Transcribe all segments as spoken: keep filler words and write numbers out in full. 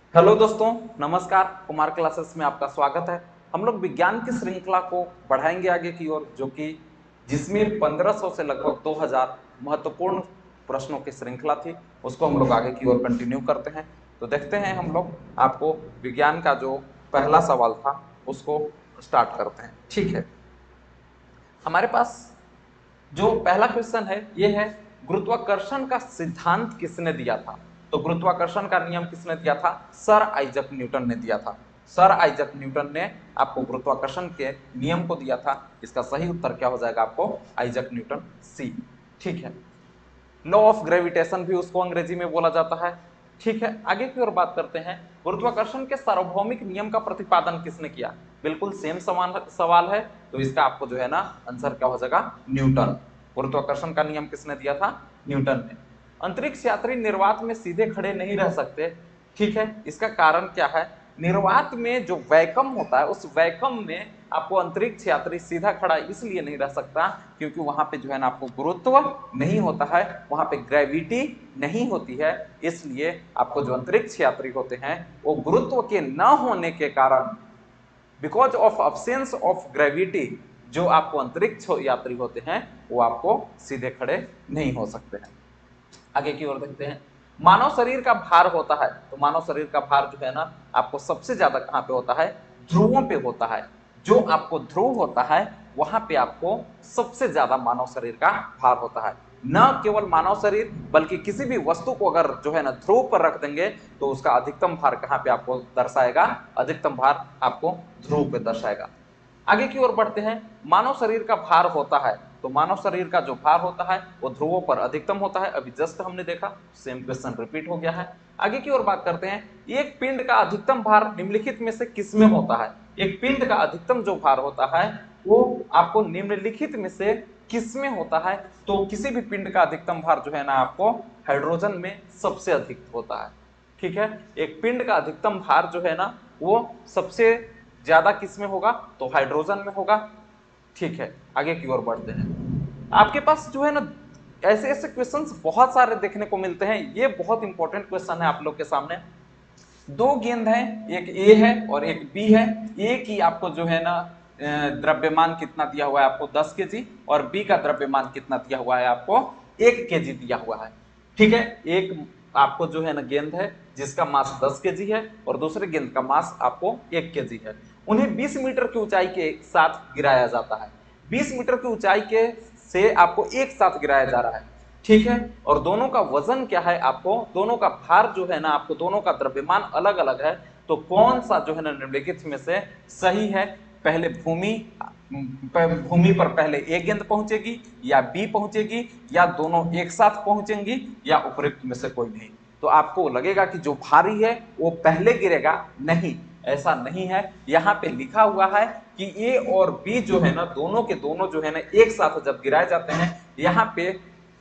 Hello दोस्तों, नमस्कार। Kumar classes में आपका स्वागत है। हम लोग विज्ञान की श्रृंखला को बढ़ाएंगे आगे की ओर, जो कि जिसमें पंद्रह सौ से लगभग दो हज़ार महत्वपूर्ण प्रश्नों की श्रृंखला थी, उसको हम लोग आगे की ओर कंटिन्यू करते हैं। तो देखते हैं हम लोग आपको विज्ञान का जो पहला सवाल था उसको स्टार्ट करते हैं। ठीक है, हमारे पास जो पहला क्वेश्चन है ये है, गुरुत्वाकर्षण का सिद्धांत किसने दिया था? तो गुरुत्वाकर्षण का नियम किसने दिया था? सर आइजक न्यूटन ने दिया था। सर आइजक न्यूटन ने आपको गुरुत्वाकर्षण के नियम को दिया था। इसका सही उत्तर क्या हो जाएगा? आपको आइजक न्यूटन, सी। ठीक है, लॉ ऑफ ग्रेविटेशन भी उसको अंग्रेजी में बोला जाता है। ठीक है, आगे की ओर बात करते हैं। गुरुत्वाकर्षण के सार्वभौमिक नियम का प्रतिपादन किसने किया? बिल्कुल सेम समान सवाल है, तो इसका आपको जो है ना आंसर क्या हो जाएगा? न्यूटन। गुरुत्वाकर्षण का नियम किसने दिया था? न्यूटन ने। अंतरिक्ष यात्री निर्वात में सीधे खड़े नहीं रह सकते। ठीक है, इसका कारण क्या है? निर्वात में जो वैकम होता है, उस वैकम में आपको अंतरिक्ष यात्री सीधा खड़ा इसलिए नहीं रह सकता क्योंकि वहां पे जो है ना आपको गुरुत्व नहीं होता है, वहां पे ग्रेविटी नहीं होती है। इसलिए आपको जो अंतरिक्ष यात्री होते हैं वो गुरुत्व के न होने के कारण, because of absence of gravity, जो आपको अंतरिक्ष यात्री होते हैं वो आपको सीधे खड़े नहीं हो सकते हैं। आगे की ओर देखते हैं। मानव शरीर का भार होता है, तो मानव शरीर का भार जो है ना आपको सबसे ज्यादा कहां पे होता है? ध्रुवों पे होता है। जो आपको ध्रुव होता है वहां पे आपको सबसे ज्यादा मानव शरीर का भार होता है। न केवल मानव शरीर बल्कि किसी भी वस्तु को अगर जो है ना ध्रुव पर रख देंगे तो उसका अधिकतम भार कहां पे आपको दर्शाएगा? अधिकतम भार आपको ध्रुव पे दर्शाएगा। आगे की ओर बढ़ते हैं। मानव शरीर का भार होता है, तो मानव शरीर का जो भार होता है वो ध्रुवों पर अधिकतम होता है। अभी जस्ट हमने देखा, सेम क्वेश्चन रिपीट हो गया है। आगे की ओर बात करते हैं। एक पिंड का अधिकतम भार निम्नलिखित में से किसमें होता है? एक पिंड का अधिकतम जो भार होता है वो आपको निम्नलिखित में से किसमें होता है? तो किसी भी पिंड का अधिकतम भार जो है ना आपको हाइड्रोजन में सबसे अधिक होता है। ठीक है, एक पिंड का अधिकतम भार जो है ना वो सबसे ज्यादा किस में होगा? तो हाइड्रोजन में होगा। ठीक है, आगे की ओर बढ़ते हैं। आपके पास जो है ना ऐसे ऐसे क्वेश्चंस बहुत सारे देखने को मिलते हैं। ये बहुत इंपॉर्टेंट क्वेश्चन है आप लोग के सामने। दो गेंद है, एक ए है और एक बी है। ए की आपको जो है ना द्रव्यमान कितना दिया हुआ है? आपको दस के जी। और बी का द्रव्यमान कितना दिया हुआ है? आपको एक के जी दिया हुआ है। ठीक है, एक आपको जो है ना गेंद है जिसका मास दस के जी है और दूसरे गेंद का मास आपको एक के जी है। उन्हें बीस मीटर की ऊंचाई के साथ गिराया जाता है। बीस मीटर की ऊंचाई के से आपको एक साथ गिराया जा रहा है। ठीक है, और दोनों का वजन क्या है? आपको दोनों का भार जो है ना, आपको दोनों का द्रव्यमान अलग अलग है। तो कौन सा जो है ना निम्नलिखित में से सही है? पहले भूमि भूमि पर पहले ए गेंद पहुंचेगी या बी पहुंचेगी या दोनों एक साथ पहुंचेंगी या उपयुक्त में से कोई नहीं? तो आपको लगेगा कि जो भारी है वो पहले गिरेगा। नहीं, ऐसा नहीं है। यहाँ पे लिखा हुआ है कि ए और बी जो है ना दोनों के दोनों जो है ना एक साथ जब गिराए जाते हैं, यहाँ पे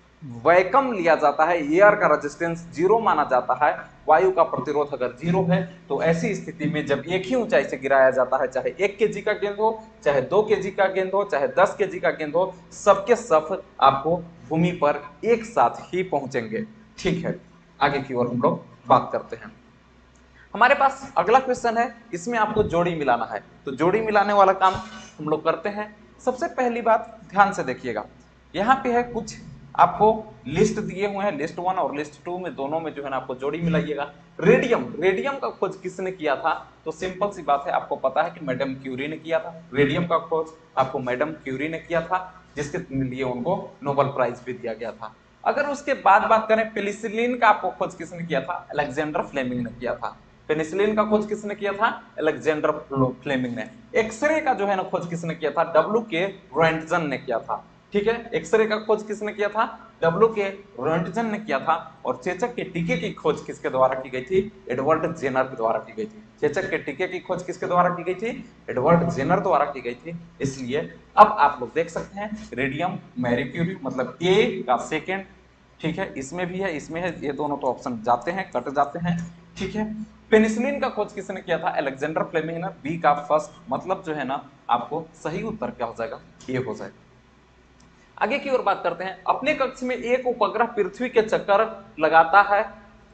वैकम लिया जाता है, एयर का रेजिस्टेंस जीरो माना जाता है, वायु का प्रतिरोध अगर जीरो है, तो ऐसी स्थिति में जब एक ही ऊंचाई से गिराया जाता है, चाहे एक के जी का गेंद हो, चाहे दो के जी का गेंद हो, चाहे दस के जी का गेंद हो, सबके सब आपको भूमि पर एक साथ ही पहुंचेंगे। ठीक है, आगे की ओर हम लोग बात करते हैं। हमारे पास अगला क्वेश्चन है, इसमें आपको जोड़ी मिलाना है। तो जोड़ी मिलाने वाला काम हम लोग करते हैं। सबसे पहली बात ध्यान से देखिएगा, यहाँ पे है कुछ आपको लिस्ट दिए हुए हैं, लिस्ट वन और लिस्ट टू में, दोनों में जो है ना आपको जोड़ी मिलाइएगा। रेडियम, रेडियम का खोज किसने किया था? तो सिंपल सी बात है, आपको पता है कि मैडम क्यूरी ने किया था। रेडियम का खोज आपको मैडम क्यूरी ने किया था, जिसके लिए उनको नोबेल प्राइज भी दिया गया था। अगर उसके बाद बात करें, पेनिसिलिन का आपको खोज किसने किया था? अलेक्जेंडर फ्लेमिंग ने किया था। पेनिसिलिन का खोज किसने किया था? अलेक्जेंडर फ्लेमिंग ने। एक्सरे का जो है ना खोज किसने किया था? डब्ल्यू के रोएंटजन ने किया था। ठीक है, एक्सरे का खोज किसने किया था? डब्ल्यू के रोएंटजन ने किया था। और चेचक के टीके की खोज किसके द्वारा की गई थी? एडवर्ड जेनर के द्वारा की गई थी। चेचक के टीके की खोज किसके द्वारा की गई थी? एडवर्ड जेनर द्वारा की गई थी। इसलिए अब आप लोग देख सकते हैं, रेडियम, मैरी क्यूरी, मतलब ए का सेकेंड। ठीक है, इसमें भी है, इसमें है, ये दोनों तो ऑप्शन जाते हैं, कट जाते हैं। ठीक है, पेनिसिलिन का खोज किसने किया था? अलेक्जेंडर फ्लेमिंग ने। बी का फर्स्ट, मतलब जो है ना आपको सही उत्तर क्या हो जाएगा? ए हो जाएगा। आगे की ओर बात करते हैं। अपने कक्ष में एक उपग्रह पृथ्वी के चक्कर लगाता है,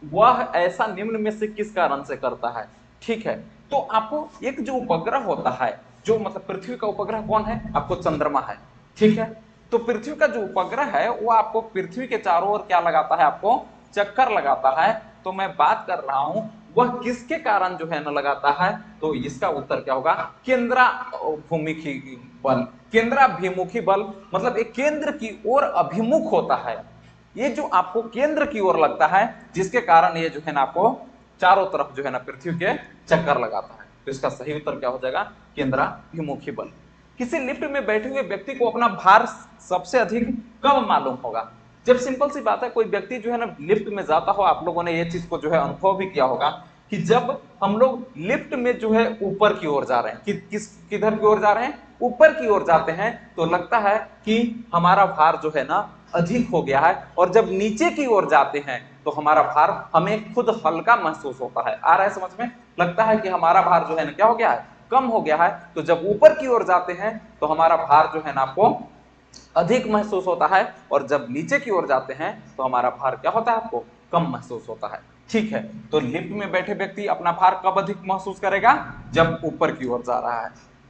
वह ऐसा निम्न में से किस कारण से करता है। ठीक है, तो आपको एक जो उपग्रह होता है, जो मतलब पृथ्वी का उपग्रह कौन है, आपको चंद्रमा है। ठीक है, तो पृथ्वी का जो उपग्रह है वो आपको पृथ्वी के चारों ओर क्या लगाता है, आपको चक्कर लगाता है। तो मैं बात कर रहा हूं वह किसके कारण जो है ना लगाता है, तो इसका उत्तर क्या होगा, केंद्राभिमुखी बल। केंद्राभिमुखी बल मतलब एक केंद्र की ओर अभिमुख होता है, ये जो आपको केंद्र की ओर लगता है, जिसके कारण ये जो है ना आपको चारों तरफ जो है ना पृथ्वी के चक्कर लगाता है। तो इसका सही उत्तर क्या हो जाएगा, केंद्राभिमुखी बल। किसी लिफ्ट में बैठे हुए व्यक्ति को अपना भार सबसे अधिक कब मालूम होगा। जब सिंपल सी बात है, कोई व्यक्ति जो है ना लिफ्ट में जाता हो, आप लोगों ने ये चीज को जो है अनुभव भी किया होगा कि जब हम लोग लिफ्ट में जो है ऊपर की ओर जा रहे हैं, कि किस किधर की ओर जा रहे हैं, ऊपर की ओर जाते हैं, तो लगता है कि हमारा भार जो है ना अधिक हो गया है, और जब नीचे की ओर जाते हैं तो हमारा भार हमें खुद हल्का महसूस होता है। आ रहा है समझ में, लगता है कि हमारा भार जो है ना क्या हो गया है, कम हो गया है। तो जब ऊपर की ओर जाते हैं तो हमारा भार जो है ना आपको अधिक महसूस होता है, और जब नीचे की ओर जाते हैं तो हमारा भार क्या होता है, आपको कम महसूस होता है। ठीक है, तो लिफ्ट में बैठे व्यक्ति अपना भार कब अधिक महसूस करेगा, जब ऊपर की ओर जा रहा है।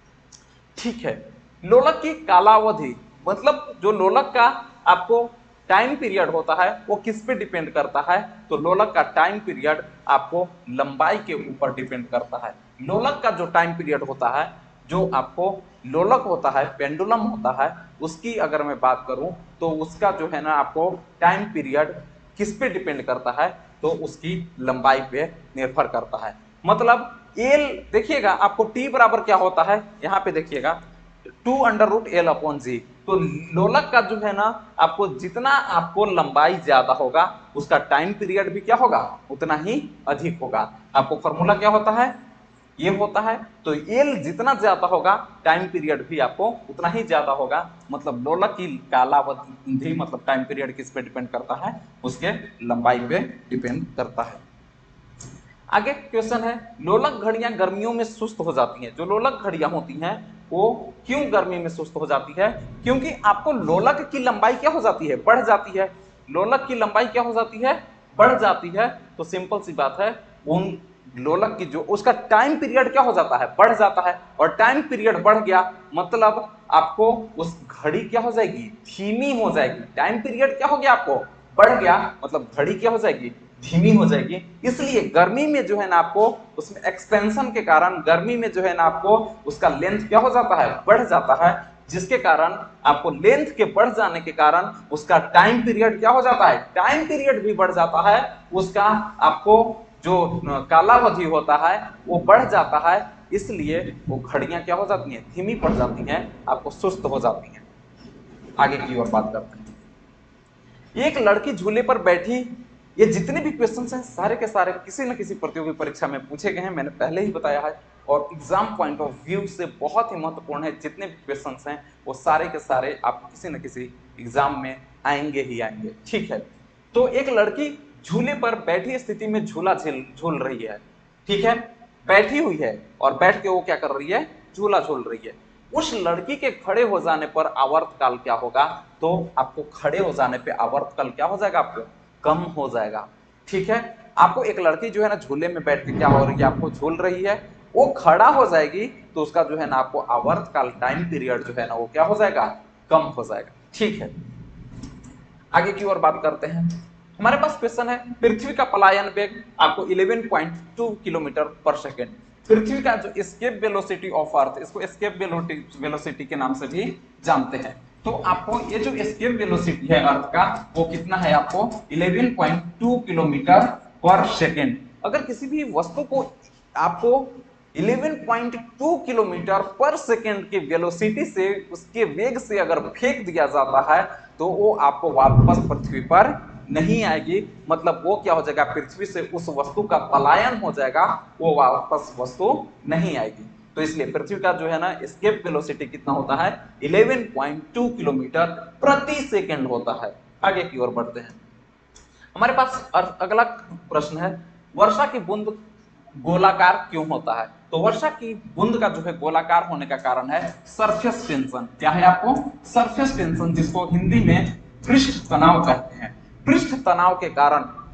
ठीक है, लोलक की कालावधि मतलब जो लोलक का आपको टाइम पीरियड होता है वो किस पे डिपेंड करता है, तो लोलक का टाइम पीरियड आपको लंबाई के ऊपर डिपेंड करता है। लोलक का जो टाइम पीरियड होता है, जो आपको लोलक होता है, पेंडुलम होता है, उसकी अगर मैं बात करूं तो उसका जो है ना आपको टाइम पीरियड किस पे डिपेंड करता है, तो उसकी लंबाई पे निर्भर करता है। मतलब एल देखिएगा आपको टी बराबर क्या होता है, यहां पे देखिएगा two under root L upon G. तो लोलक का जो है ना आपको जितना आपको लंबाई ज्यादा होगा उसका टाइम पीरियड भी क्या होगा, उतना ही अधिक होगा। आपको फॉर्मूला क्या होता है, ये होता है। तो एल जितना ज्यादा होगा टाइम पीरियड भी आपको उतना ही ज्यादा होगा। मतलब लोलक की कालावधि मतलब टाइम पीरियड किस पे डिपेंड करता है, उसके लंबाई पे डिपेंड करता है। आगे क्वेश्चन है, लोलक घड़ियां गर्मियों में सुस्त हो जाती हैं। जो लोलक घड़ियां होती हैं वो क्यों गर्मी में सुस्त हो जाती है, क्योंकि आपको लोलक की लंबाई क्या हो जाती है, बढ़ जाती है। लोलक की लंबाई क्या हो जाती है, बढ़ जाती है। तो सिंपल सी बात है, उन लोलक की जो उसका टाइम पीरियड क्या हो जाता है, बढ़ जाता है। और टाइम पीरियड बढ़ गया मतलब आपको उस घड़ी क्या हो जाएगी, धीमी हो जाएगी। टाइम पीरियड क्या हो गया, आपको बढ़ गया मतलब घड़ी क्या हो जाएगी, धीमी हो जाएगी। इसलिए गर्मी में जो है ना आपको उसमें एक्सपेंशन के कारण गर्मी में जो है ना आपको उसका लेंथ क्या हो जाता है, बढ़ जाता है, जिसके कारण आपको लेंथ के बढ़ जाने के कारण उसका टाइम पीरियड क्या हो जाता है, टाइम पीरियड भी बढ़ जाता है। उसका आपको जो कालावधि होता है वो बढ़ जाता है, इसलिए वो घड़ियां क्या हो जाती हैं, धीमी पड़ जाती हैं, आपको सुस्त हो जाती हैं। आगे की ओर बात करते हैं। एक लड़की झूले पर बैठी, ये जितने भी क्वेश्चंस हैं सारे के सारे किसी न किसी प्रतियोगी परीक्षा में पूछे गए हैं, मैंने पहले ही बताया है, और एग्जाम पॉइंट ऑफ व्यू से बहुत ही महत्वपूर्ण है। जितने भी क्वेश्चंस हैं वो सारे के सारे आपको किसी न किसी एग्जाम में आएंगे ही आएंगे। ठीक है, तो एक लड़की झूले पर बैठी स्थिति में झूला झूल झूल रही है। ठीक है, बैठी हुई है और बैठ के वो क्या कर रही है, झूला झूल रही है। उस लड़की के खड़े हो जाने पर आवर्तकाल क्या होगा, तो आपको खड़े हो जाने पे आवर्तकाल क्या हो जाएगा, आपको कम हो जाएगा। ठीक है, आपको एक लड़की जो है ना झूले में बैठ के क्या हो रही है, आपको झूल रही है, वो खड़ा हो जाएगी तो उसका जो है ना आपको आवर्तकाल टाइम पीरियड जो है ना वो क्या हो जाएगा, कम हो जाएगा। ठीक है, आगे की ओर बात करते हैं। हमारे पास क्वेश्चन है, पृथ्वी का पलायन वेग आपको ग्यारह पॉइंट दो किलोमीटर पर सेकेंड। पृथ्वी का जो एस्केप वेलोसिटी ऑफ अर्थ, इसको एस्केप वेलोसिटी के नाम से भी जानते हैं। तो आपको ये जो एस्केप वेलोसिटी है अर्थ का वो कितना है, आपको ग्यारह पॉइंट दो किलोमीटर पर सेकेंड। अगर किसी भी वस्तु को आपको ग्यारह पॉइंट दो किलोमीटर पर सेकेंड की वेलोसिटी से उसके वेग से अगर फेंक दिया जाता है तो वो आपको वापस पृथ्वी पर नहीं आएगी। मतलब वो क्या हो जाएगा, पृथ्वी से उस वस्तु का पलायन हो जाएगा, वो वापस वस्तु नहीं आएगी। तो इसलिए पृथ्वी का जो है ना एस्केप वेलोसिटी कितना होता है, ग्यारह पॉइंट दो किलोमीटर प्रति सेकंड होता है। आगे की ओर बढ़ते हैं। हमारे पास अगला प्रश्न है, वर्षा की बूंद गोलाकार क्यों होता है। तो वर्षा की बूंद का जो है गोलाकार होने का कारण है सरफेस टेंशन। क्या है, आपको सरफेस टेंशन, जिसको हिंदी में पृष्ठ तनाव कहते हैं। पृष्ठ तनाव के कारण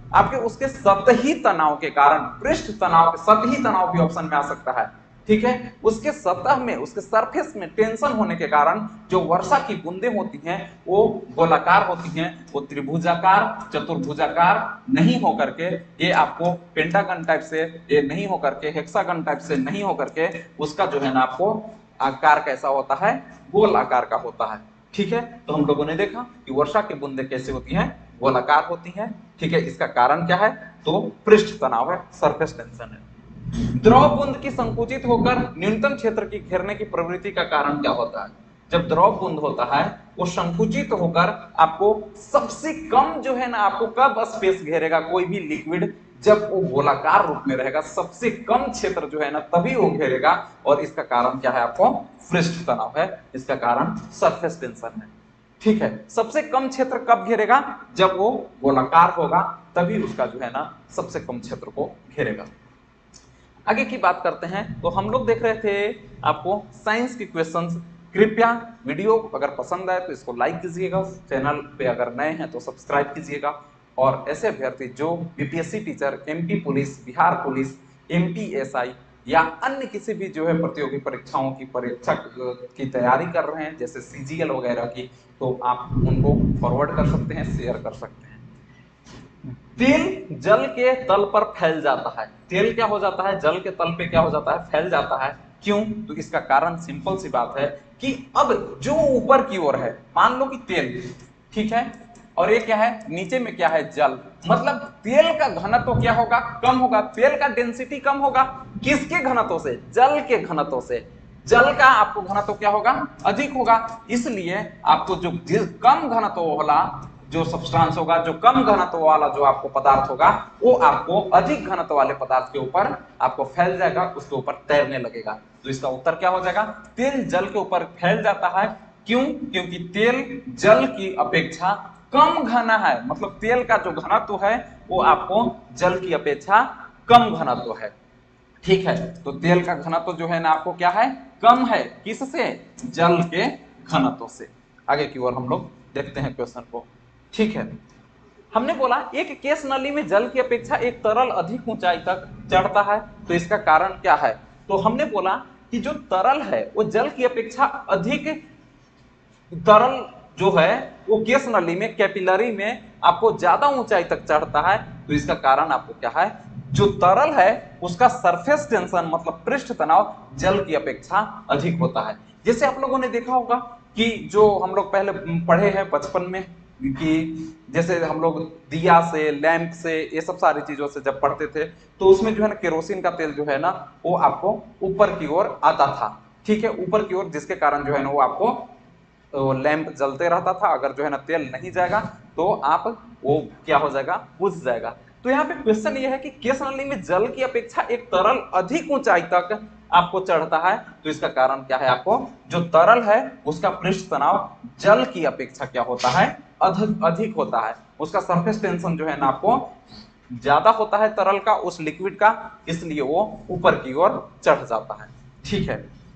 आपके उसके सतही तनाव के कारण, पृष्ठ तनाव, सतही तनाव भी ऑप्शन में आ सकता है, ठीक है। उसके सतह में, उसके सरफेस में टेंशन होने के कारण जो वर्षा की बूंदें होती हैं वो गोलाकार होती हैं, वो त्रिभुजाकार, चतुर्भुजाकार नहीं होकर के, ये आपको पेंटागन टाइप से ये नहीं होकर के, हेक्सागन टाइप से नहीं होकर के, उसका जो है ना आपको आकार कैसा होता है, गोल आकार का होता है, ठीक है। तो हम लोगों ने देखा कि वर्षा की बूंदें कैसे होती हैं, गोलाकार होती हैं, ठीक है। इसका कारण क्या है, तो पृष्ठ तनाव है, सरफेस टेंशन है। द्रव बूंद की संकुचित होकर न्यूनतम क्षेत्र की घेरने की प्रवृत्ति का कारण क्या होता है? जब द्रव बूंद होता है वो संकुचित होकर आपको सबसे कम जो है ना आपको कब स्पेस घेरेगा कोई भी लिक्विड, जब वो गोलाकार रूप में रहेगा, सबसे कम क्षेत्र जो है ना तभी वो घेरेगा, और इसका कारण क्या है, आपको पृष्ठ तनाव है, इसका कारण सरफेस टेंशन है, ठीक है। सबसे कम क्षेत्र कब घेरेगा, जब वो गोलाकार होगा, तभी उसका जो है ना सबसे कम क्षेत्र को घेरेगा। आगे की बात करते हैं, तो हम लोग देख रहे थे आपको साइंस के क्वेश्चंस। कृपया वीडियो अगर पसंद आए तो इसको लाइक कीजिएगा, चैनल पे अगर नए हैं तो सब्सक्राइब कीजिएगा, और ऐसे अभ्यर्थी जो BPSC teacher, MP police, Bihar police, MPSI या अन्य किसी भी जो है प्रतियोगी परीक्षाओं की परीक्षा की तैयारी कर रहे हैं, जैसे सीजीएल वगैरह की, तो आप उनको फॉरवर्ड कर सकते हैं, शेयर कर सकते हैं। तेल जल के तल पर फैल जाता है, तेल क्या हो जाता है, जल के तल पे क्या हो जाता है, फैल जाता है, क्यों? तो इसका कारण सिंपल सी बात है कि अब जो ऊपर की ओर है, मान लो कि तेल, ठीक है, और ये क्या है, नीचे में क्या है, जल, मतलब तेल का घनत्व क्या होगा, कम होगा, तेल का डेंसिटी कम होगा, किसके घनत्व से, जल के घनत्व से। जल का आपको घनत्व क्या होगा, अधिक होगा, इसलिए आपको जो कम घनत्व वाला जो सब्सटेंस होगा, जो कम घनत्व वाला जो आपको पदार्थ होगा, वो आपको अधिक घनत्व वाले पदार्थ के ऊपर आपको फैल जाएगा, उसके ऊपर तैरने लगेगा। तो इसका उत्तर क्या हो जाएगा, तेल जल के ऊपर फैल जाता है, क्यों? क्योंकि तेल जल की अपेक्षा कम घना है, मतलब तेल का जो घनत्व है वो आपको जल की अपेक्षा कम घनत्व है, ठीक है। तो तेल का घनत्व जो है ना आपको क्या है, कम है, किससे, जल के घनत्व से। आगे की ओर हम लोग देखते हैं क्वेश्चन को, ठीक है। हमने बोला एक केस नली में जल की अपेक्षा एक तरल अधिक ऊंचाई तक चढ़ता है, तो इसका कारण क्या है? तो हमने बोला कि जो तरल है वो जल की अपेक्षा अधिक तरल जो है वो केस नली में, कैपिलरी में आपको ज्यादा ऊंचाई तक चढ़ता है, तो इसका कारण आपको क्या है, जो तरल है उसका सरफेस टेंशन मतलब पृष्ठ तनाव जल की अपेक्षा अधिक होता है। जैसे आप लोगों ने देखा होगा कि जो हम लोग पहले पढ़े हैं बचपन में कि जैसे हम लोग दिया से, लैंप से, ये सब सारी चीजों से जब पढ़ते थे, तो उसमें जो है ना केरोसिन का तेल जो है ना वो आपको ऊपर की ओर आता था, ठीक है, ऊपर की ओर, जिसके कारण जो है ना वो आपको तो लैंप जलते रहता था। अगर जो है ना तेल नहीं जाएगा तो आप वो क्या हो जाएगा, बुझ जाएगा। तो यहाँ पे क्वेश्चन ये है कि केस नली में जल की अपेक्षा एक तरल अधिक ऊंचाई तक आपको चढ़ता है, तो इसका कारण क्या है, आपको जो तरल है उसका पृष्ठ तनाव जल की अपेक्षा क्या होता है, अधिक अधिक होता है, उसका सरफेस टेंशन जो है ना आपको ज्यादा होता है तरल का, उस लिक्विड का, इसलिए वो ऊपर की ओर चढ़ जाता है, ठीक है।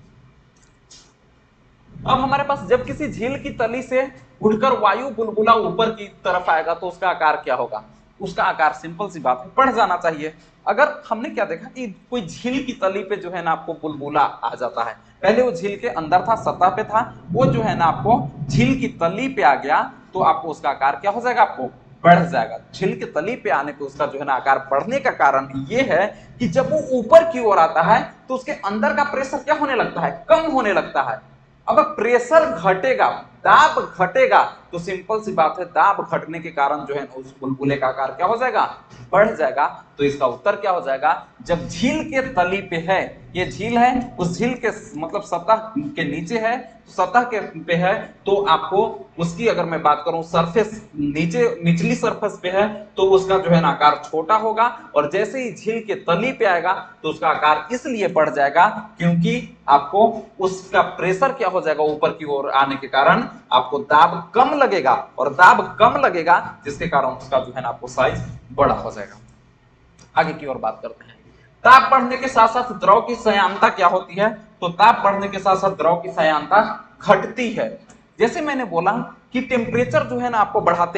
अब हमारे पास जब किसी झील की तली से उठकर वायु बुलबुला ऊपर की तरफ आएगा तो उसका आकार क्या होगा? उसका आकार सिंपल सी बात है, पढ़ जाना चाहिए। अगर हमने क्या देखा कि कोई झील की तली पे जो है ना आपको बुलबुला आ जाता है, पहले वो झील के अंदर था, सतह पे था, वो जो है ना आपको झील की तली पे आ गया, तो आपको उसका आकार क्या हो जाएगा, आपको बढ़ जाएगा। झील की तली पे आने पे उसका जो है ना आकार बढ़ने का कारण ये है कि जब वो ऊपर की ओर आता है तो उसके अंदर का प्रेशर क्या होने लगता है, कम होने लगता है। अब प्रेशर घटेगा, दाब घटेगा, तो सिंपल सी बात है, दाब घटने के कारण जो है ना उस बुलबुले का आकार क्या हो जाएगा, बढ़ जाएगा। तो इसका उत्तर क्या हो जाएगा, जब झील के तली पे है, ये झील है, उस झील के मतलब सतह के नीचे है, सतह के पे है, तो आपको उसकी अगर मैं बात करूं सरफेस नीचे निचली सरफेस पे है तो उसका जो है ना आकार छोटा होगा, और जैसे ही झील के तली पे आएगा तो उसका आकार इसलिए बढ़ जाएगा क्योंकि आपको उसका प्रेशर क्या हो जाएगा, ऊपर की ओर आने के कारण आपको दाब कम लगेगा, और दाब कम लगेगा जिसके कारण उसका जो है ना आपको साइज बड़ा हो जाएगा। आगे की ओर बात करते हैं, ताप बढ़ने के साथ साथ द्रव की संयानता क्या होती है? तो ताप बढ़ने के साथ साथ द्रव की संयानता घटती है। जैसे मैंने बोला कि टेम्परेचर जो है ना आपको बढ़ाते हैं,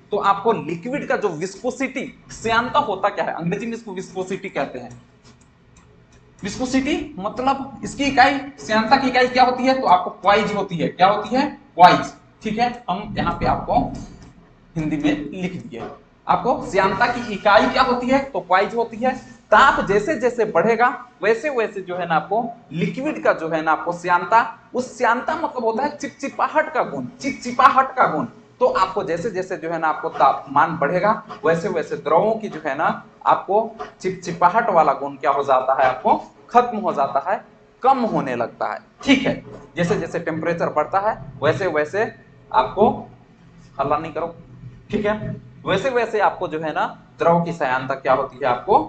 तो आपको लिक्विड का जो विस्कोसिटी, श्यानता होता क्या है, अंग्रेजी में इसको विस्कोसिटी कहते हैं। विस्कोसिटी मतलब इसकी इकाई, श्यानता की इकाई क्या होती है, तो आपको क्वाइज होती है। क्या होती है, क्वाइज। ठीक है, हम यहाँ पे आपको हिंदी में लिख दिए। आपको श्यानता की इकाई क्या होती है, तो क्वाइज होती है। ताप जैसे जैसे बढ़ेगा वैसे वैसे जो है ना आपको लिक्विड का जो है ना आपको श्यानता, उस श्यानता मतलब होता है चिपचिपाहट का गुण, चिपचिपाहट का गुण। तो आपको जैसे जैसे जो है ना आपको तापमान बढ़ेगा वैसे वैसे द्रवों की जो है ना आपको चिपचिपाहट वाला गुण क्या हो जाता है, आपको खत्म हो जाता है, कम होने लगता है। ठीक है, जैसे जैसे टेम्परेचर बढ़ता है वैसे वैसे आपको, हल्ला नहीं करो, ठीक है, वैसे वैसे आपको जो है ना द्रव की श्यानता क्या होती है, आपको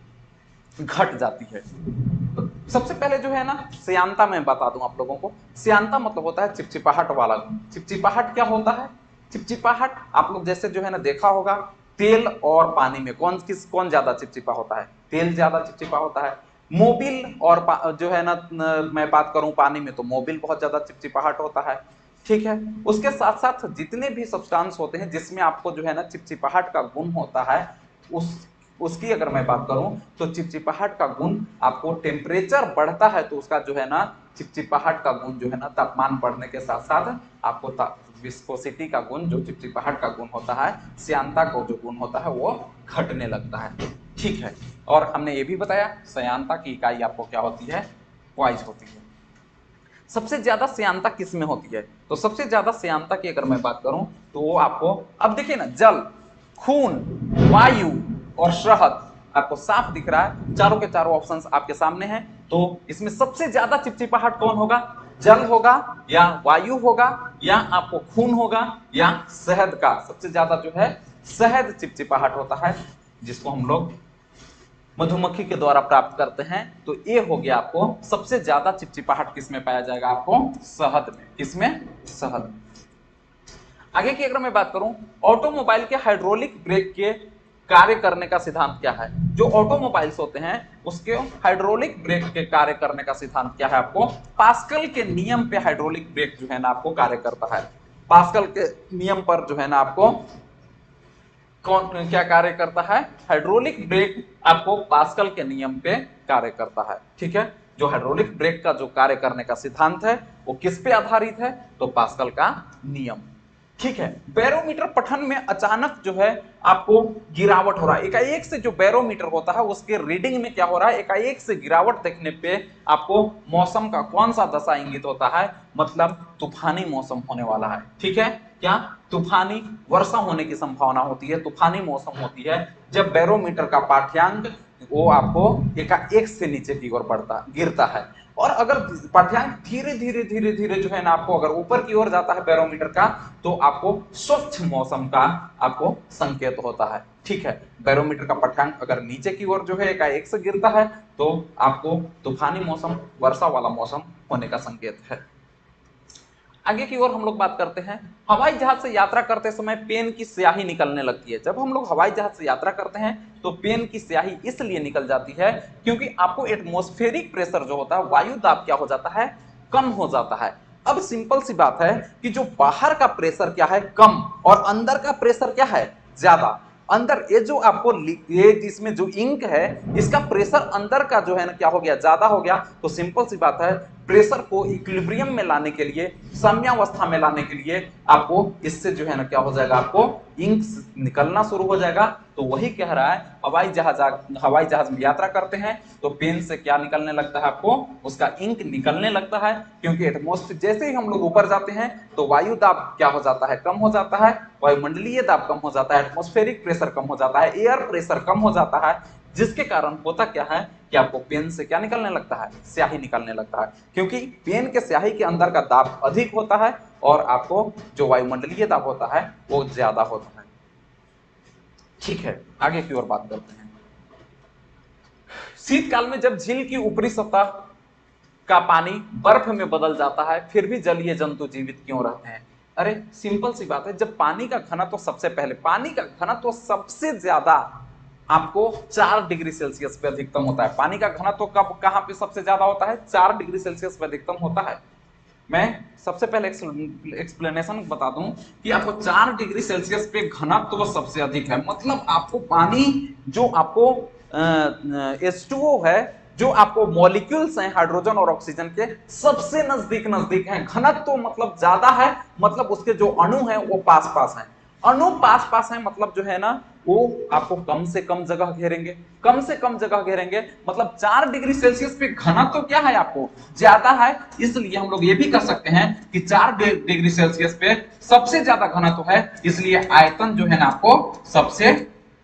घट जाती है। तो सबसे पहले जो है ना श्यानता मैं बता दूं आप लोगों को। श्यानता मतलब होता है चिपचिपाहट वाला गुण। चिपचिपाहट क्या होता है, चिपचिपाहट आप लोग जैसे जो है ना देखा होगा, तेल और पानी में कौन किस कौन ज्यादा चिपचिपा होता है, तेल ज्यादा चिपचिपा होता है। मोबिल और जो है ना मैं बात करूं पानी में, तो मोबिल बहुत ज्यादा चिपचिपाहट होता है। ठीक है, उसके साथ साथ जितने भी सब्सटेंस होते हैं जिसमें आपको जो है ना चिपचिपाहट का गुण होता है, उस उसकी अगर मैं बात करूं तो चिपचिपाहट का गुण आपको टेम्परेचर बढ़ता है तो उसका जो है ना चिपचिपाहट का गुण जो है ना तापमान बढ़ने के साथ साथ आपको विस्कोसिटी का गुण, जो चिपचिपाहट का गुण होता है, श्यानता को जो गुण होता है वो घटने लगता है। ठीक है, और हमने ये भी बताया श्यानता की इकाई आपको क्या होती है, क्वाइज होती है। सबसे ज्यादा श्यानता किस में होती है, तो सबसे ज्यादा श्यानता की अगर मैं बात करूं तो वो आपको, अब देखिए ना, जल, खून, वायु और शहद आपको साफ दिख रहा है, चारों के चारों ऑप्शंस आपके सामने हैं। तो इसमें सबसे ज्यादा चिपचिपाहट कौन होगा, जल होगा या वायु होगा या आपको खून होगा या शहद का, सबसे ज्यादा जो है शहद चिपचिपाहट होता है, जिसको हम लोग मधुमक्खी के द्वारा प्राप्त करते हैं। तो ये हो गया आपको सबसे ज्यादा चिपचिपाहट किसमें पाया जाएगा, आपको शहद में। किसमें, शहद। आगे की अगर मैं बात करूं, ऑटोमोबाइल के हाइड्रोलिक ब्रेक के कार्य करने का सिद्धांत क्या है। जो ऑटोमोबाइल्स होते हैं उसके हाइड्रोलिक ब्रेक के कार्य करने का सिद्धांत क्या है, आपको पास्कल के नियम पे हाइड्रोलिक ब्रेक जो है ना आपको कार्य करता है। पास्कल के नियम पर जो है ना आपको कौन क्या कार्य करता है, हाइड्रोलिक ब्रेक आपको पास्कल के नियम पे कार्य करता है। ठीक है, जो हाइड्रोलिक ब्रेक का जो कार्य करने का सिद्धांत है वो किस पे आधारित है, तो पास्कल का नियम। ठीक है, बैरोमीटर पठन में अचानक जो है आपको गिरावट हो रहा है, एकाएक से जो बैरोमीटर होता है उसके रीडिंग में क्या हो रहा है, एकाएक से गिरावट देखने पे आपको मौसम का कौन सा दशा इंगित होता है, मतलब तूफानी मौसम होने वाला है। ठीक है, क्या तूफानी वर्षा होने की संभावना होती है, तूफानी मौसम होती है जब बैरोमीटर का पाठ्यांक वो आपको एकाएक से नीचे की ओर बढ़ता गिरता है। और अगर पाठ्यांक धीरे धीरे धीरे धीरे जो है ना आपको अगर ऊपर की ओर जाता है बैरोमीटर का, तो आपको स्वच्छ मौसम का आपको संकेत होता है। ठीक है, बैरोमीटर का पाठ्यांक अगर नीचे की ओर जो है एकाएक से गिरता है तो आपको तूफानी मौसम, वर्षा वाला मौसम होने का संकेत है। आगे की ओर हम लोग बात करते हैं, हवाई जहाज से यात्रा करते समय पेन की स्याही निकलने लगती है। जब हम लोग हवाई जहाज से यात्रा करते हैं तो पेन की स्याही इसलिए निकल जाती है क्योंकि आपको एटमॉस्फेरिक प्रेशर जो होता है, वायु दाब क्या हो जाता है, कम हो जाता है। अब सिंपल सी बात है कि जो बाहर का प्रेशर क्या है, कम, और अंदर का प्रेशर क्या है, ज्यादा। अंदर ये जो आपको ये इसमें जो इंक है इसका प्रेशर अंदर का जो है ना क्या हो गया, ज्यादा हो गया। तो सिंपल सी बात है, प्रेशर को इक्विलिब्रियम में लाने के लिए, साम्यावस्था में लाने के लिए आपको इससे जो है ना क्या हो जाएगा, आपको इंक निकलना शुरू हो जाएगा। तो वही कह रहा है, हवाई जहाज हवाई जहाज में यात्रा करते हैं तो पेन से क्या निकलने लगता है, आपको उसका इंक निकलने लगता है, क्योंकि एटमॉस्फेयर जैसे ही हम लोग ऊपर जाते हैं तो वायु दाब क्या हो जाता है, कम हो जाता है, वायुमंडलीय दाब कम हो जाता है, एटमॉस्फेरिक प्रेशर कम हो जाता है, एयर प्रेशर कम हो जाता है, जिसके कारण होता क्या है कि आपको पेन से क्या निकलने लगता है, स्याही निकलने लगता है, क्योंकि पेन के स्याही के अंदर का दाब अधिक होता है और आपको जो वायुमंडलीय दाब होता है वो ज्यादा होता है। ठीक है, आगे की ओर बात करते हैं। शीतकाल में जब झील की ऊपरी सतह का पानी बर्फ में बदल जाता है फिर भी जलीय जंतु जीवित क्यों रहते हैं। अरे सिंपल सी बात है, जब पानी का घनत्व तो सबसे पहले पानी का घनत्व तो सबसे ज्यादा आपको चार डिग्री सेल्सियस पे अधिकतम होता है। पानी का घनत्व तो कब कहां पे सबसे ज्यादा होता है, चार डिग्री सेल्सियस पे अधिकतम होता है। मैं सबसे पहले एक्सप्लेनेशन बता दूं कि आपको चार डिग्री सेल्सियस पे घनत्व तो सबसे अधिक है, मतलब आपको पानी जो आपको एच टू ओ है, जो आपको मॉलिक्यूल्स हैं हाइड्रोजन और ऑक्सीजन के, सबसे नजदीक नजदीक हैं। घनत्व तो मतलब ज्यादा है, मतलब उसके जो अणु हैं वो पास पास हैं। अणु पास पास हैं मतलब जो है ना वो आपको कम से कम जगह घेरेंगे, कम से कम जगह घेरेंगे, मतलब चार डिग्री सेल्सियस पे घनत्व तो क्या है आपको ज्यादा है। इसलिए हम लोग ये भी कह सकते हैं कि चार डिग्री सेल्सियस पे सबसे ज्यादा घनत्व है, इसलिए आयतन जो है ना आपको सबसे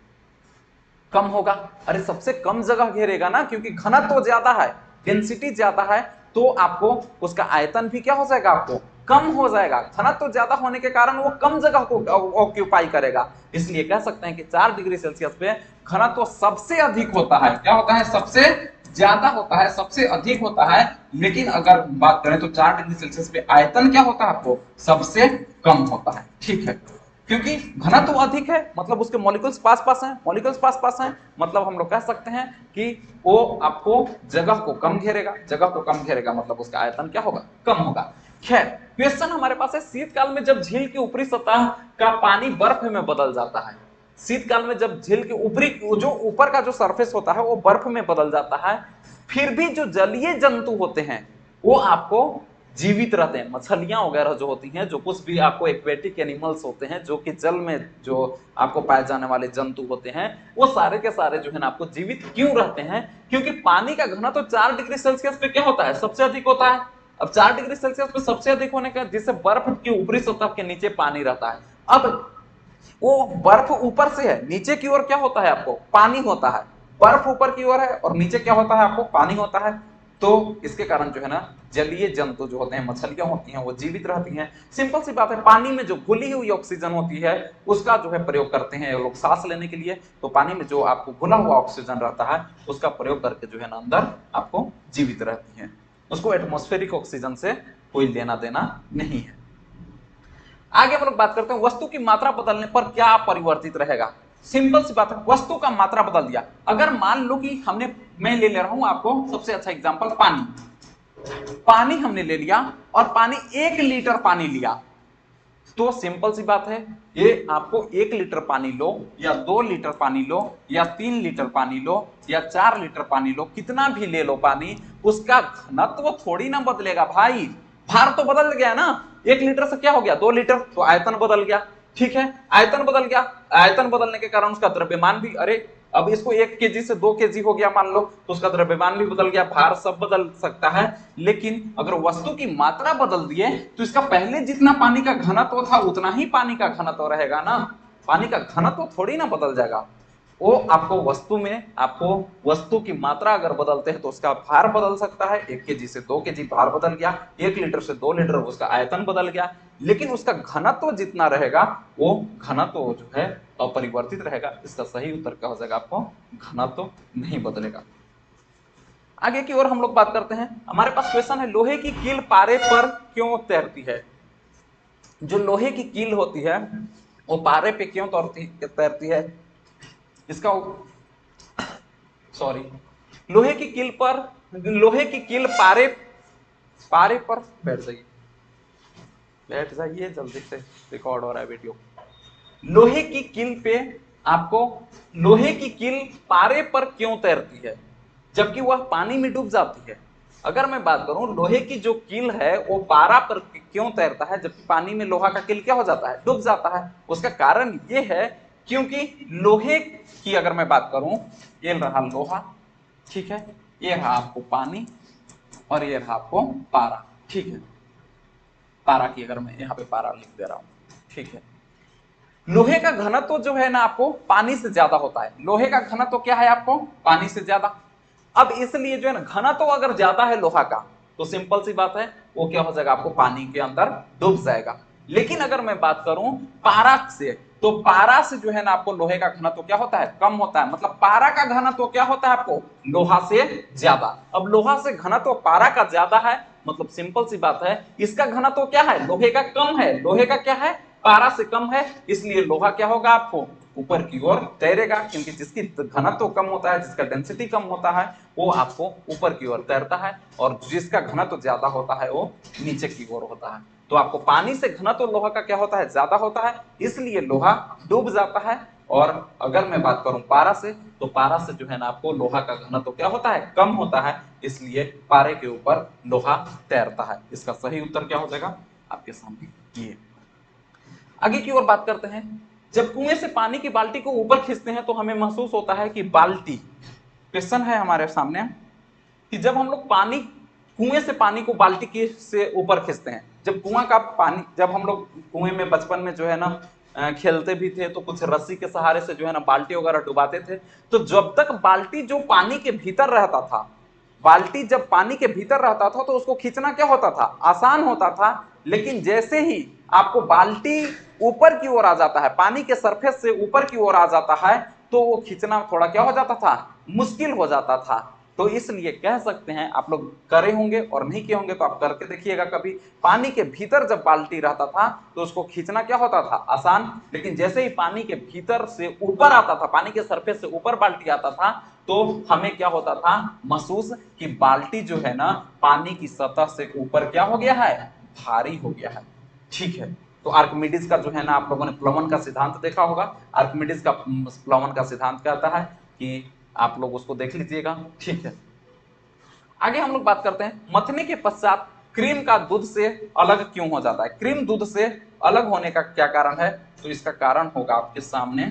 कम होगा। अरे सबसे कम जगह घेरेगा ना, क्योंकि घनत्व तो ज्यादा है, डेंसिटी ज्यादा है, तो आपको उसका आयतन भी क्या हो जाएगा, आपको कम हो जाएगा। घनत्व तो ज्यादा होने के कारण वो कम जगह को ऑक्यूपाई करेगा। इसलिए कह सकते हैं कि चार डिग्री सेल्सियस पे घनत्व तो सबसे अधिक होता है। क्या होता है, सबसे ज्यादा होता है, सबसे अधिक होता है। लेकिन अगर बात करें तो चार डिग्री सेल्सियस पे आयतन क्या होता है, आपको सबसे कम होता है। ठीक है, क्योंकि घनत्व तो अधिक है, मतलब उसके मॉलिक्यूल्स पास पास हैं, मॉलिक्यूल्स पास पास हैं, मतलब हम लोग कह सकते हैं कि वो आपको जगह को कम घेरेगा, जगह को कम घेरेगा मतलब उसका आयतन क्या होगा, कम होगा। खैर, क्वेश्चन हमारे पास है, शीतकाल में जब झील की ऊपरी सतह का पानी बर्फ में बदल जाता है, शीतकाल में जब झील के ऊपरी जो ऊपर का जो सरफेस होता है वो बर्फ में बदल जाता है, फिर भी जो जलीय जंतु होते हैं वो आपको जीवित रहते हैं। मछलियां वगैरह जो होती हैं, जो कुछ भी आपको एक्वेटिक एनिमल्स होते हैं, जो कि जल में जो आपको पाए जाने वाले जंतु होते हैं, वो सारे के सारे जो है ना आपको जीवित क्यों रहते हैं, क्योंकि पानी का घनत्व तो चार डिग्री सेल्सियस पे क्या होता है, सबसे अधिक होता है। अब चार डिग्री सेल्सियस पे सबसे अधिक होने का, जिससे बर्फ की ऊपरी सतह के नीचे पानी रहता है। अब वो बर्फ ऊपर से है, नीचे की ओर क्या होता है, आपको पानी होता है। बर्फ ऊपर की ओर है और नीचे क्या होता है, आपको पानी होता है। तो इसके कारण जो है ना जलीय जंतु जो होते हैं, मछलियां होती हैं, वो जीवित रहती हैं। सिंपल सी बात है, पानी में जो घुली हुई ऑक्सीजन होती है उसका जो है प्रयोग करते हैं लोग सांस लेने के लिए। तो पानी में जो आपको घुला हुआ ऑक्सीजन रहता है उसका प्रयोग करके जो है ना अंदर आपको जीवित रहती है। उसको एटमॉस्फेरिक ऑक्सीजन से कोई लेना देना नहीं है। आगे हम लोग बात करते हैं, वस्तु की मात्रा बदलने पर क्या परिवर्तित रहेगा। सिंपल सी बात है, वस्तु का मात्रा बदल दिया। अगर मान लो कि हमने, मैं ले ले रहा हूं आपको सबसे अच्छा एग्जांपल, पानी पानी हमने ले लिया और पानी एक लीटर पानी लिया, तो सिंपल सी बात है, ये आपको एक लीटर पानी लो या दो लीटर पानी लो या तीन लीटर पानी लो या चार लीटर पानी लो, कितना भी ले लो पानी, उसका घनत्व थोड़ी ना बदलेगा भाई। भार तो बदल गया ना, एक लीटर से क्या हो गया, दो लीटर, तो आयतन बदल गया। ठीक है, आयतन बदल गया, आयतन बदलने के कारण उसका द्रव्यमान भी, अरे अब इसको एक केजी से दो केजी हो गया मान लो, तो उसका द्रव्यमान भी बदल गया, भार सब बदल सकता है। लेकिन अगर वस्तु की मात्रा बदल दिए तो इसका पहले जितना पानी का घनत्व था उतना ही पानी का घनत्व रहेगा ना, पानी का घनत्व थोड़ी ना बदल जाएगा। वो आपको वस्तु में, आपको वस्तु की मात्रा अगर बदलते हैं तो उसका भार बदल सकता है, एक केजी से दो केजी भार बदल गया, एक लीटर से दो लीटर उसका आयतन बदल गया, लेकिन उसका घनत्व जितना रहेगा वो घनत्व जो है अपरिवर्तित रहेगा। इसका सही उत्तर क्या हो जाएगा, आपको घनत्व नहीं बदलेगा। आगे की ओर हम लोग बात करते हैं, हमारे पास क्वेश्चन है, लोहे की कील पारे पर क्यों तैरती है। जो लोहे की कील होती है वो पारे पे क्यों तैरती है, इसका सॉरी लोहे की कील पर, लोहे की कील पारे पारे पर, बैठ जाइए बैठ जाइए जल्दी से, रिकॉर्ड हो रहा है वीडियो। लोहे की कील पे आपको, लोहे की कील पारे पर क्यों तैरती है जबकि वह पानी में डूब जाती है। अगर मैं बात करूं, लोहे की जो कील है वो पारा पर क्यों तैरता है जबकि पानी में लोहा का कील क्या हो जाता है, डूब जाता है। उसका कारण ये है क्योंकि लोहे की अगर मैं बात करूं, ये रहा लोहा, ठीक है, ये रहा आपको पानी और ये रहा आपको पारा। ठीक है, पारा की अगर मैं यहाँ पे पारा लिख दे रहा हूं, ठीक है। लोहे का घनत्व जो है ना आपको पानी से ज्यादा होता है, लोहे का घनत्व क्या है आपको, पानी से ज्यादा। अब इसलिए जो है ना घनत्व अगर ज्यादा है लोहा का तो सिंपल सी बात है वो क्या हो जाएगा, आपको पानी के अंदर डूब जाएगा। लेकिन अगर मैं बात करूं पारा से, तो पारा से जो है ना आपको लोहे का घनत्व क्या होता है, कम होता है। मतलब पारा का घनत्व क्या होता है आपको, लोहा से ज्यादा। अब लोहा से घनत्व पारा का ज्यादा है, मतलब सिंपल सी बात है इसका घनत्व क्या है, लोहे का कम है। लोहे का क्या है, पारा से कम है, इसलिए लोहा क्या होगा आपको ऊपर की ओर तैरेगा, क्योंकि जिसकी घनत्व कम होता है, जिसका डेंसिटी कम होता है, वो आपको ऊपर की ओर तैरता है, और जिसका घनत्व ज्यादा होता है वो नीचे की ओर होता है। तो आपको पानी से घनत्व लोहा का क्या होता है, ज्यादा होता है, इसलिए लोहा डूब जाता है। और अगर मैं बात करूं पारा से, तो पारा से जो है ना आपको लोहा का घनत्व क्या होता है, कम होता है, इसलिए पारे के ऊपर लोहा तैरता है। इसका सही उत्तर क्या हो जाएगा आपके सामने ये। आगे की ओर बात करते हैं। जब कुएं से पानी की बाल्टी को ऊपर खींचते हैं तो हमें महसूस होता है कि बाल्टी, क्वेश्चन है हमारे सामने कि जब हम लोग पानी कुएं से पानी को बाल्टी के से ऊपर खींचते हैं, जब कुआं का पानी, जब हम लोग कुएं में बचपन में जो है ना खेलते भी थे, तो कुछ रस्सी के सहारे से जो है ना बाल्टी वगैरह डुबाते थे, तो जब तक बाल्टी जो पानी के भीतर रहता था, बाल्टी जब पानी के भीतर रहता था तो उसको खींचना क्या होता था, आसान होता था। लेकिन जैसे ही आपको बाल्टी ऊपर की ओर आ जाता है, पानी के सरफेस से ऊपर की ओर आ जाता है, तो वो खींचना थोड़ा क्या हो जाता था, मुश्किल हो जाता था। तो इसलिए कह सकते हैं, आप लोग करे होंगे और नहीं किए होंगे तो आप करके देखिएगा कभी, पानी के भीतर जब बाल्टी रहता था तो उसको खींचना क्या होता था, आसान। लेकिन जैसे ही पानी के भीतर से ऊपर आता था, पानी के सरफेस से ऊपर बाल्टी आता था, तो हमें क्या होता था महसूस कि बाल्टी जो है ना पानी की सतह से ऊपर क्या हो गया है, भारी हो गया है। ठीक है, तो आर्किमिडीज का जो है ना आप लोगों ने प्लवन का सिद्धांत देखा होगा। आर्किमिडीज का प्लवन का सिद्धांत कहता है कि आप लोग उसको देख लीजिएगा। ठीक है, आगे हम लोग बात करते हैं, मथने के पश्चात क्रीम का दूध से अलग क्यों हो जाता है। क्रीम दूध से अलग होने का क्या कारण है, तो इसका कारण होगा आपके सामने।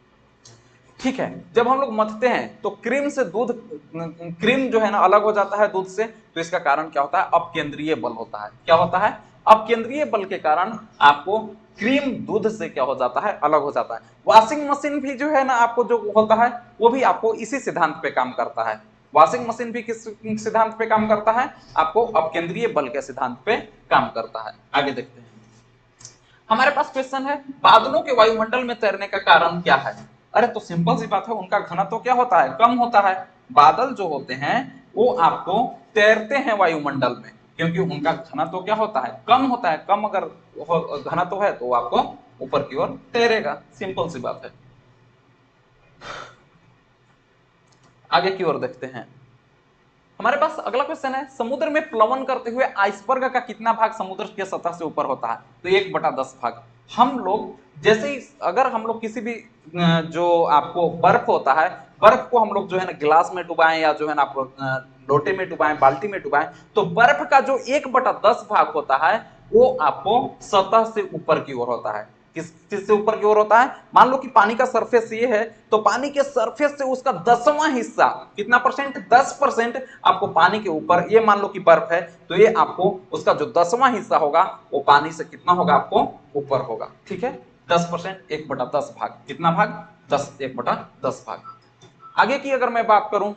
ठीक है, जब हम लोग मथते हैं तो क्रीम से दूध, क्रीम जो है ना अलग हो जाता है दूध से, तो इसका कारण क्या होता है, अपकेंद्रीय बल होता है। क्या होता है, अपकेंद्रीय बल के कारण आपको क्रीम दूध से क्या हो जाता है, अलग हो जाता है। वॉशिंग मशीन भी जो है ना आपको जो होता है, वो भी आपको इसी सिद्धांत पे काम करता है। वॉशिंग मशीन भी किस सिद्धांत पे काम करता है, आपको अपकेंद्रीय बल के सिद्धांत पे काम करता है। आगे देखते हैं, हमारे पास क्वेश्चन है, बादलों के वायुमंडल में तैरने का कारण क्या है। अरे तो सिंपल सी बात है, उनका घनत्व तो क्या होता है, कम होता है। बादल जो होते हैं वो आपको तैरते हैं वायुमंडल में, क्योंकि उनका घनत्व तो क्या होता है, कम होता है। कम अगर घनत्व तो है तो आपको ऊपर की ओर तैरेगा, सिंपल सी बात है। आगे की ओर देखते हैं, हमारे पास अगला क्वेश्चन है, समुद्र में प्लवन करते हुए आइसबर्ग का कितना भाग समुद्र की सतह से ऊपर होता है, तो एक बटा दस भाग। हम लोग जैसे ही अगर हम लोग किसी भी जो आपको बर्फ होता है, बर्फ को हम लोग जो है ना गिलास में डुबाएं या जो है ना आपको लोटे में डुबाएं, बाल्टी में डुबाएं, तो बर्फ का जो एक बटा दस भाग होता है वो आपको सतह से ऊपर की ओर होता है। किस चीज से ऊपर की ओर होता है, मान लो कि पानी का सरफेस ये है, तो पानी के सरफेस से उसका दसवां हिस्सा कितना परसेंट, दस परसेंट आपको पानी के ऊपर, ये मान लो कि बर्फ है, तो ये आपको उसका जो दसवां हिस्सा होगा वो पानी से कितना होगा, आपको ऊपर होगा। ठीक है, दस परसेंट, एक बटा दस भाग, कितना भाग, दस, एक बटा दस भाग। आगे की अगर मैं बात करूं,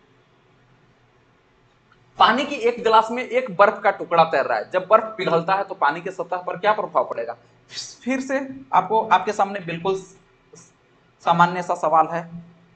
पानी की एक गिलास में एक बर्फ का टुकड़ा तैर रहा है, जब बर्फ पिघलता है तो पानी के सतह पर क्या प्रभाव पड़ेगा। फिर से आपको आपके सामने बिल्कुल सामान्य सा सवाल है।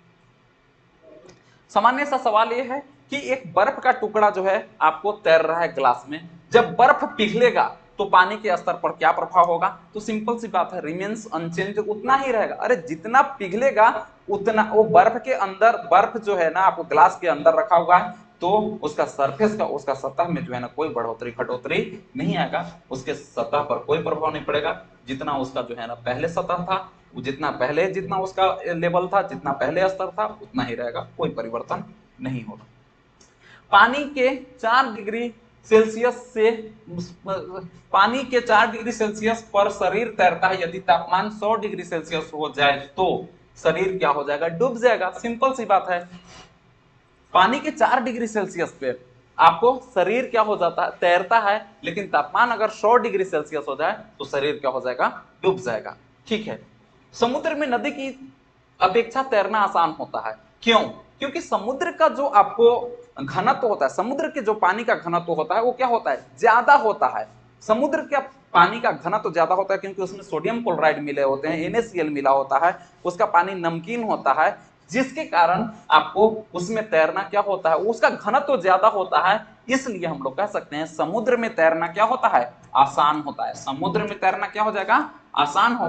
सामान्य सा सवाल यह है कि एक बर्फ का टुकड़ा जो है आपको तैर रहा है गिलास में, जब बर्फ पिघलेगा तो पानी के स्तर पर क्या प्रभाव होगा, तो सिंपल सी बात है, रिमेन्स अनचेंज, उतना ही रहेगा। अरे जितना पिघलेगा उतना, वो बर्फ के अंदर, बर्फ जो है ना आपको गिलास के अंदर रखा हुआ है, तो उसका सरफेस का, उसका सतह में जो है ना कोई बढ़ोतरी घटोतरी नहीं आएगा, उसके सतह पर कोई प्रभाव नहीं पड़ेगा। जितना उसका जो है ना पहले सतह था, जितना पहले जितना उसका लेवल था, जितना पहले स्तर था, उतना ही रहेगा, कोई परिवर्तन नहीं होगा। पानी के चार डिग्री सेल्सियस से, पानी के चार डिग्री सेल्सियस पर शरीर तैरता है, यदि तापमान सौ डिग्री सेल्सियस हो जाए तो शरीर क्या हो जाएगा, डूब जाएगा। सिंपल सी बात है, पानी के चार डिग्री सेल्सियस पे आपको शरीर क्या हो जाता है, तैरता है, लेकिन तापमान अगर सौ डिग्री सेल्सियस हो जाए तो शरीर क्या हो जाएगा, डूब जाएगा। ठीक है, समुद्र में नदी की अपेक्षा तैरना आसान होता है, क्यों, क्योंकि समुद्र का जो आपको घनत्व होता है, समुद्र के जो पानी का घनत्व होता है वो क्या होता है, ज्यादा होता है। समुद्र का पानी का घनत्व ज्यादा होता है क्योंकि उसमें सोडियम क्लोराइड मिले होते हैं, एन ए सी एल मिला होता है, उसका पानी नमकीन होता है, जिसके कारण आपको उसमें तैरना क्या होता है, उसका घनत्व तो ज्यादा होता है। इसलिए हम लोग कह सकते हैं समुद्र में तैरना क्या होता है, आसान होता है। समुद्र में तैरना क्या हो जाएगा, आसान होगा।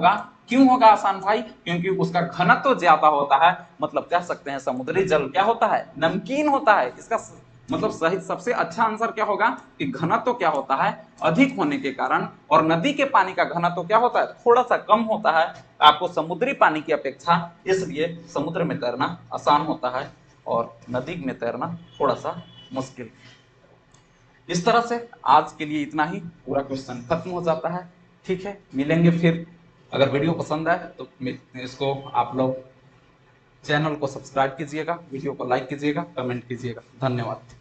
क्यों होगा आसान भाई? क्योंकि उसका घनत्व तो ज्यादा होता है, मतलब कह सकते हैं समुद्री जल क्या होता है, नमकीन होता है। इसका मतलब सही सबसे अच्छा आंसर क्या होगा कि घनत्व तो क्या होता है, अधिक होने के कारण। और नदी के पानी का घनत्व तो क्या होता है, थोड़ा सा कम होता है आपको समुद्री पानी की अपेक्षा, इसलिए समुद्र में तैरना आसान होता है और नदी में तैरना थोड़ा सा मुश्किल। इस तरह से आज के लिए इतना ही, पूरा क्वेश्चन खत्म हो जाता है। ठीक है, मिलेंगे फिर। अगर वीडियो पसंद आए तो इसको आप लोग चैनल को सब्सक्राइब कीजिएगा, वीडियो को लाइक कीजिएगा, कमेंट कीजिएगा। धन्यवाद।